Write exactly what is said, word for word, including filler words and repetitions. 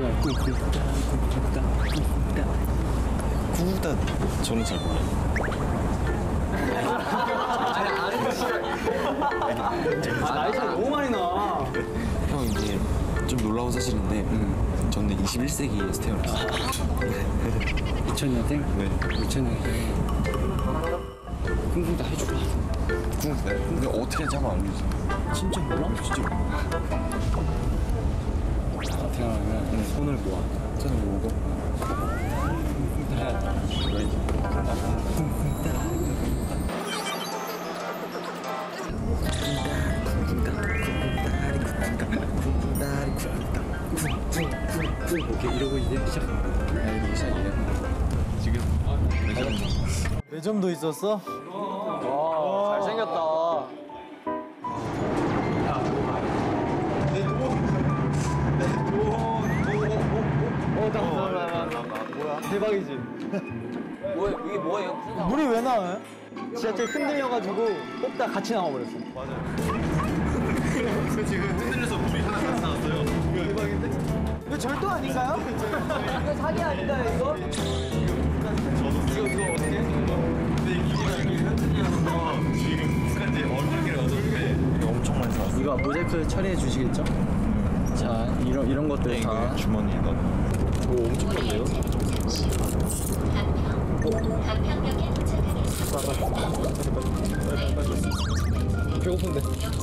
구구단 저는 잘 몰라요. 나이 차이 너무 많이 나. 형 이게 좀 놀라운 사실인데 음, 저는 이십일 세기에서 태어났어요. 이천 년생? 네. 이천 년생. 쿵쿵 다 해주라. 구구단? 근데 어떻게 하는지 한번 알려주세요. 진짜 몰라? 진짜 몰라요. 태어나면 네. 손을 모아. 손을 모으고 쿵쿵 다 해야 돼. 오케이, 이러고 이제 시작하는 거야. 이렇게 시작이에요. 지금 매점 매점도 있었어? 와, 잘생겼다. 어, 잠깐만. 뭐야? 대박이지? 뭐야, 이게 뭐예요? 무슨 상황? 물이 왜 나와요? 지하철 흔들려가지고 뽑다 같이 나와버렸어. 지금 흔들려서 물이 하나 안 나왔어요. 대박인데? 이거 절도 아닌가요? 이거 사기 아닌가요, 이거? 이거 이거 어떻게 했는 거? 근데 이 기계가 이렇게 흔들려서 지금 북한지 얼굴기를 얻었는데 이거 엄청 많이 사왔어. 이거 모자이크 처리해 주시겠죠? 자, 이런 이런 것들 다. 주머니에 넣어. 오 엄청 많네요. 배고픈데.